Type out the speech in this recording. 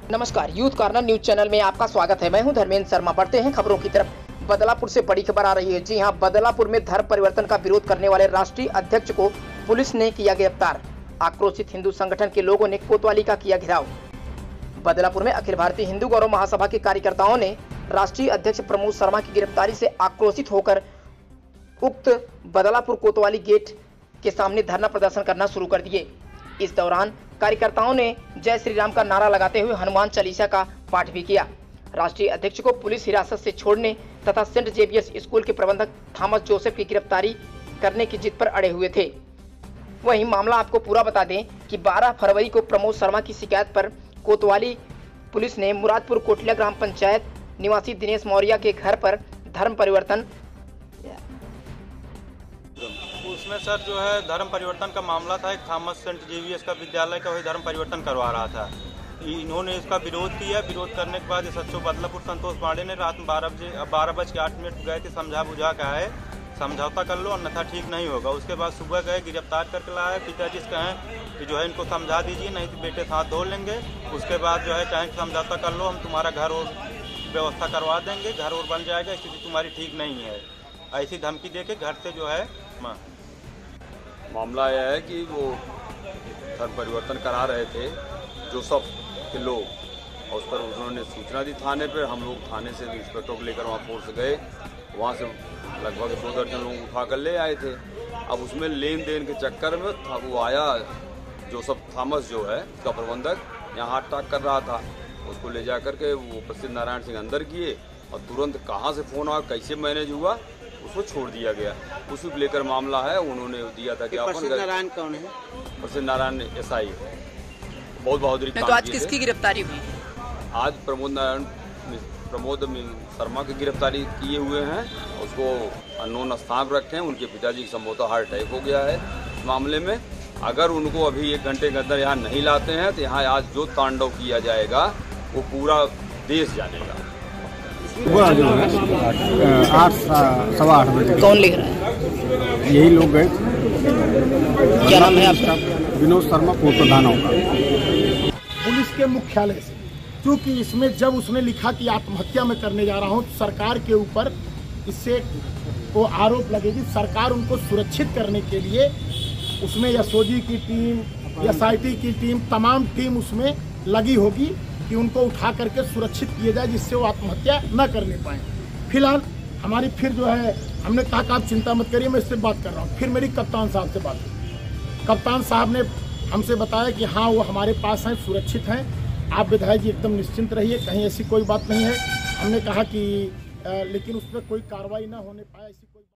नमस्कार, youth corner news channel में आपका स्वागत है। मैं हूं धर्मेंद्र शर्मा। बढ़ते हैं खबरों की तरफ। बदलापुर से बड़ी खबर आ रही है। जी हां, बदलापुर में धर्म परिवर्तन का विरोध करने वाले राष्ट्रीय अध्यक्ष को पुलिस ने किया गिरफ्तार। आक्रोशित हिंदू संगठन के लोगों ने कोतवाली का किया घेराव। बदलापुर में अखिल भारतीय हिंदू गौरव महासभा के कार्यकर्ताओं ने राष्ट्रीय अध्यक्ष प्रमोद शर्मा की गिरफ्तारी से आक्रोशित होकर उक्त बदलापुर कोतवाली गेट के सामने धरना प्रदर्शन करना शुरू कर दिए। इस दौरान कार्यकर्ताओं ने जय श्री राम का नारा लगाते हुए हनुमान चालीसा का पाठ भी किया। राष्ट्रीय अध्यक्ष को पुलिस हिरासत से छोड़ने तथा सेंट जेवियर्स स्कूल के प्रबंधक थॉमस जोसेफ की गिरफ्तारी करने की जिद पर अड़े हुए थे। वहीं मामला आपको पूरा बता दें कि 12 फरवरी को प्रमोद शर्मा की शिकायत पर कोतवाली पुलिस ने मुरादपुर कोटलिया ग्राम पंचायत निवासी दिनेश मौर्य के घर पर धर्म परिवर्तन उसमें सर जो है धर्म परिवर्तन का मामला था। एक थॉमस सेंट जेवियर्स का विद्यालय का वही धर्म परिवर्तन करवा रहा था। इन्होंने इसका विरोध किया। विरोध करने के बाद एसएचओ बदलापुर संतोष पांडे ने रात में 12:08 गए थे, समझा बुझा के आए, समझौता कर लो अन्यथा ठीक नहीं होगा। उसके बाद सुबह गए, गिरफ्तार करके लाए। पिताजी से कहें कि जो है इनको समझा दीजिए, नहीं तो बेटे हाथ धो लेंगे। उसके बाद जो है कहें कि समझौता कर लो, हम तुम्हारा घर और व्यवस्था करवा देंगे, घर और बन जाएगा, स्थिति तुम्हारी ठीक नहीं है। ऐसी धमकी दे के घर से जो है मामला यह है कि वो धर्म परिवर्तन करा रहे थे जोसेफ के लोग, और उस पर उन्होंने सूचना दी थाने पर। हम लोग थाने से इंस्पेक्टर को लेकर वहाँ फोर्स गए, वहाँ से लगभग 2 दर्जन लोग उठा कर ले आए थे। अब उसमें लेन देन के चक्कर में था वो आया जोसेफ थॉमस जो है उसका प्रबंधक, यहाँ हाथ टाक कर रहा था। उसको ले जा कर के वो प्रसिद्ध नारायण सिंह अंदर किए और तुरंत कहाँ से फ़ोन आया, कैसे मैनेज हुआ, उसको छोड़ दिया गया। उसी को लेकर मामला है। उन्होंने दिया था कि प्रसिद्ध नारायण कौन है? प्रसिद्ध नारायण एसआई बहुत बहादुरी तो आज किसकी गिरफ्तारी हुई? आज प्रमोद शर्मा की गिरफ्तारी किए हुए हैं। उसको अननोन स्थान रखे हैं। उनके पिताजी की संभवतः हार्ट अटैक हो गया है। इस मामले में अगर उनको अभी 1 घंटे के अंदर यहाँ नहीं लाते हैं तो यहाँ आज जो तांडव किया जाएगा वो पूरा देश जानेगा। सुबह जो है 8 सवा 8 बजे। कौन लिख रहा है? यही लोग गए। क्या नाम है आपका? विनोद शर्मा, पूर्व प्रधान होगा पुलिस के मुख्यालय से। क्योंकि इसमें जब उसने लिखा कि आत्महत्या में करने जा रहा हूं, तो सरकार के ऊपर इससे वो आरोप लगेगी। सरकार उनको सुरक्षित करने के लिए उसमें एसओजी की टीम, एसआईटी की टीम, तमाम टीम उसमें लगी होगी कि उनको उठा करके सुरक्षित किया जाए, जिससे वो आत्महत्या न करने पाए। फिलहाल हमारी फिर जो है हमने कहा कि आप चिंता मत करिए, मैं इससे बात कर रहा हूँ। फिर मेरी कप्तान साहब से बात हुई। कप्तान साहब ने हमसे बताया कि हाँ वो हमारे पास हैं, सुरक्षित हैं, आप विधायक जी एकदम निश्चिंत रहिए, कहीं ऐसी कोई बात नहीं है। हमने कहा कि लेकिन उस पर कोई कार्रवाई न होने पाए ऐसी कोई